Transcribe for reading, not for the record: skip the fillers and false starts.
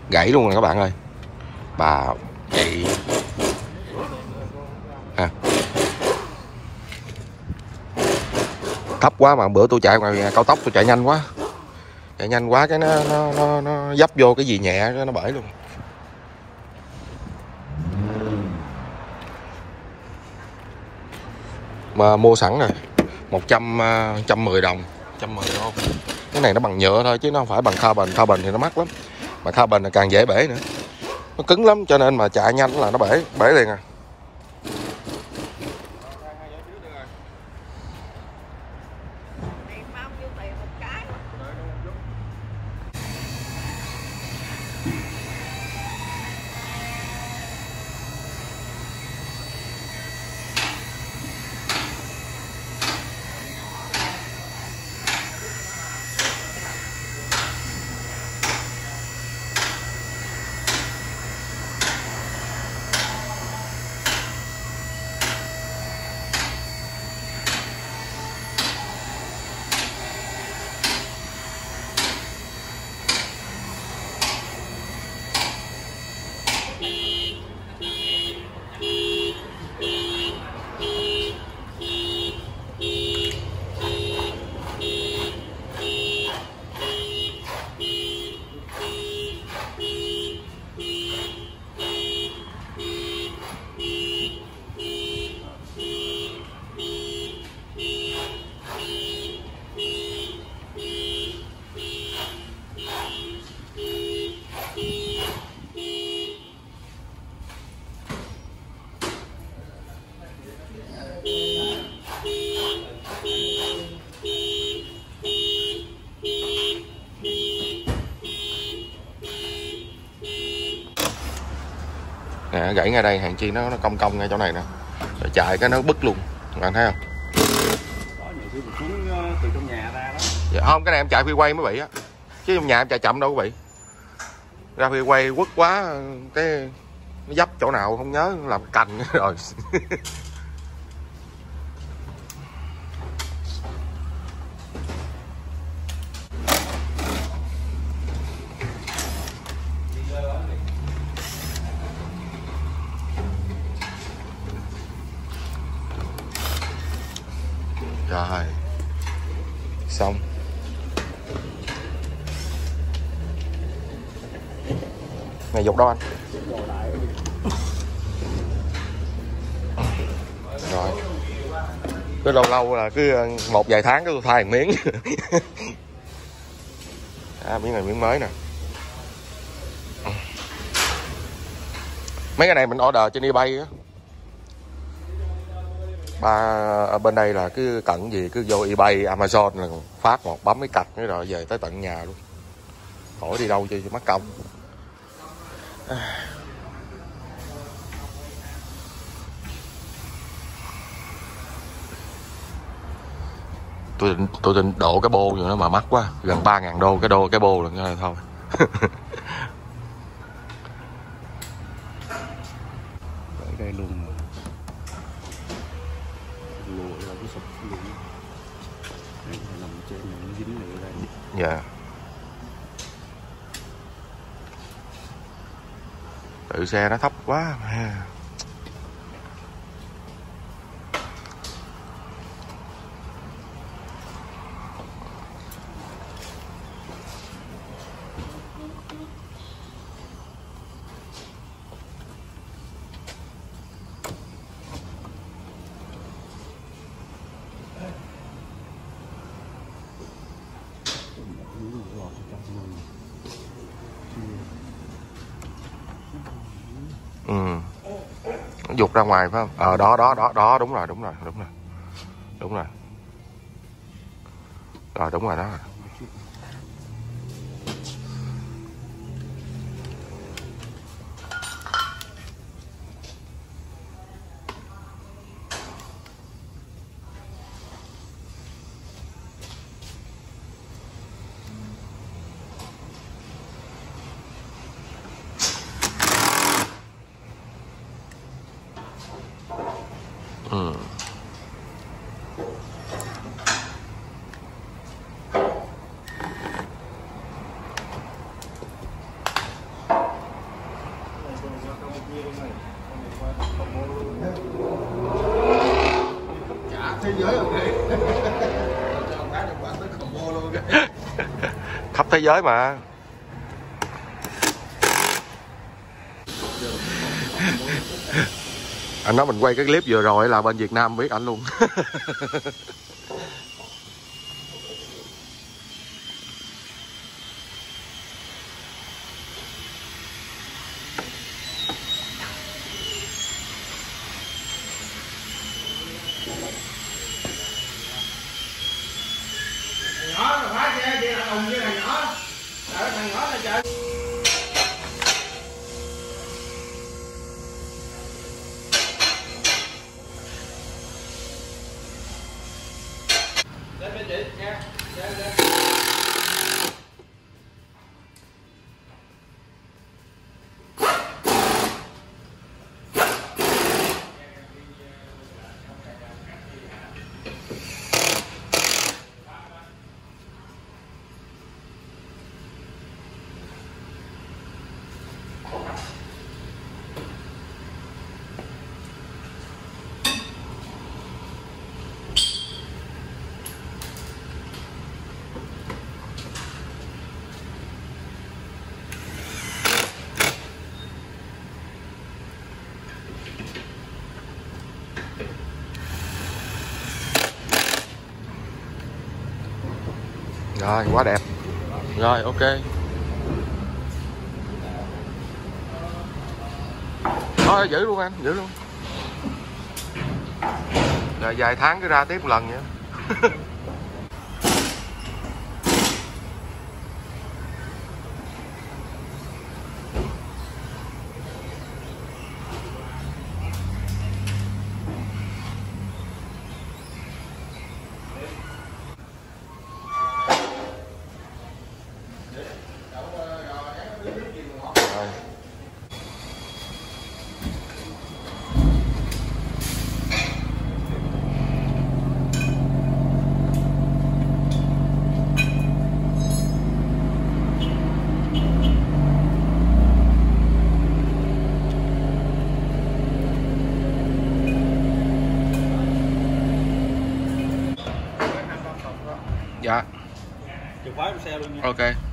gãy luôn rồi các bạn ơi. Bà chạy à, thấp quá mà bữa tôi chạy ngoài cao tốc tôi chạy nhanh quá. Chạy nhanh quá cái nó dấp vô cái gì nhẹ nó bể luôn. Mà mua sẵn rồi 110 đồng, 110 đô. Cái này nó bằng nhựa thôi chứ nó không phải bằng carbon. Carbon thì nó mắc lắm, mà carbon là càng dễ bể nữa, nó cứng lắm cho nên mà chạy nhanh là nó bể liền à. Nè, gãy ngay đây, hàng chi nó cong cong ngay chỗ này nè, rồi chạy cái nó bứt luôn, bạn thấy không? Có nhiều khi mình xuống từ trong nhà ra đó. Dạ, không, cái này em chạy freeway mới bị á, chứ trong nhà em chạy chậm đâu có bị. Ra freeway quất quá cái nó dấp chỗ nào không nhớ làm cành rồi. Rồi xong. Này dục đâu anh? Rồi cứ lâu lâu là cứ một vài tháng cái tôi thay một miếng. Miếng này miếng mới nè. Mấy cái này mình order trên eBay á. Ở bên đây là cứ cần gì cứ vô eBay, Amazon là phát một bấm cái cạch nữa rồi về tới tận nhà luôn, khỏi đi đâu cho mất công. Tôi định độ cái bô rồi nó mà mắc quá, gần 3.000 đô cái bô là thôi. Đây luôn lùa ra cái sụp luôn. Đây nằm trên này nó dính lại đây. Dạ. Tự xe nó thấp quá mà. Dục ra ngoài phải không? Đó đúng rồi. Rồi đúng rồi đó. giới không vậy? Khắp thế giới mà. Anh nói mình quay cái clip vừa rồi là bên Việt Nam biết ảnh luôn. Nhỏ là phá xe chị là cùng với thằng nhỏ. Đợi thằng nhỏ là trời. Lên bên chị nha. Lên lên. Rồi, quá đẹp. Rồi, ok. Thôi, giữ luôn anh, giữ luôn. Rồi vài tháng cứ ra tiếp một lần vậy. Dạ. Chìa khóa trong xe luôn nha. Ok.